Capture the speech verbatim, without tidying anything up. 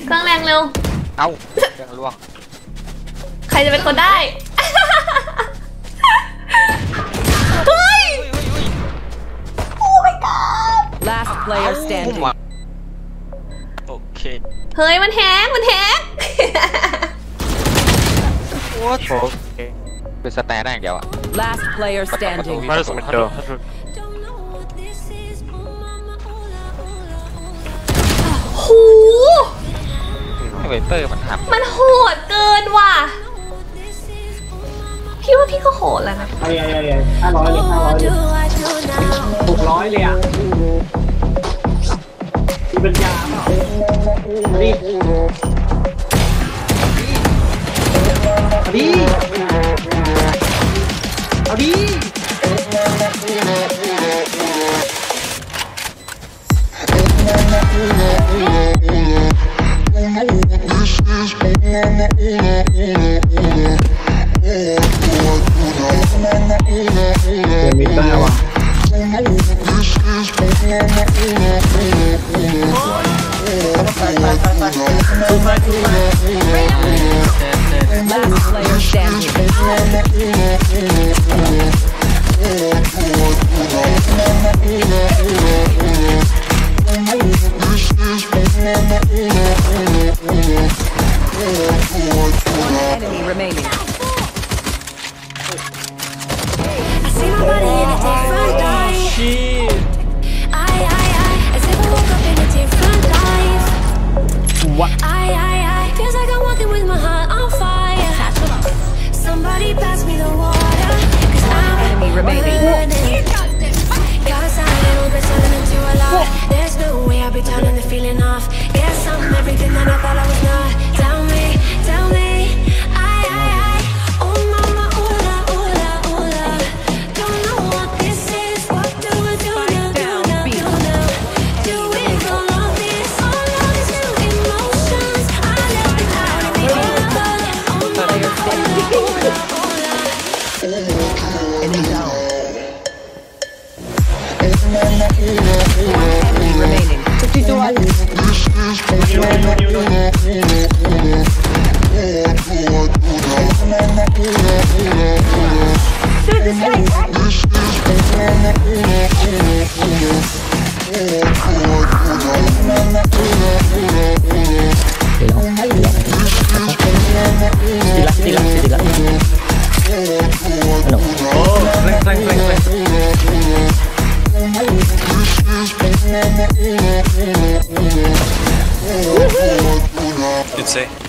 เครื่องแรงเร็วเอ้าเครื่องล่วงใครจะเป็นคนได้เฮ้ยโอ้ my god last player standing โอเคเฮ้ยมันแฮงมันแฮงโอ้โหเป็นสแตนได้อย่างเดียวอะ last player standing มาดูสมัยเดิมโหเวเปอร์มันทำมันโหดเกินว่ะพี่ว่าพี่ก็โหดแล้วนะไอ้ไอ้ไอ้ห้าร้อยเลยห้าร้อยเลยหกร้อยเลยอ่ะมีปัญญาเปล่าดิเอาดิมีได้วะ last player standing one enemy remaining I see my body in a different light. I, I, I, as if I woke up in a different life. What? I, I, I, feels like I'm walking with my heart on fire. Somebody pass me the water, cause I'm enemy remaining cause I little bit turning into a lot. There's no way I'll be turning the feeling off. Guess I'm everything that I thought I was not. Tell me, tell me. I, I, I, oh mama, ooh la, ooh la, ooh la. Don't know what this is. What do I do now, do now, do now? Do with all of this, all of these new emotions. I left it out in the open. Oh mama, ooh la, ooh la, ooh la. enemy down one enemy remaining You'd say.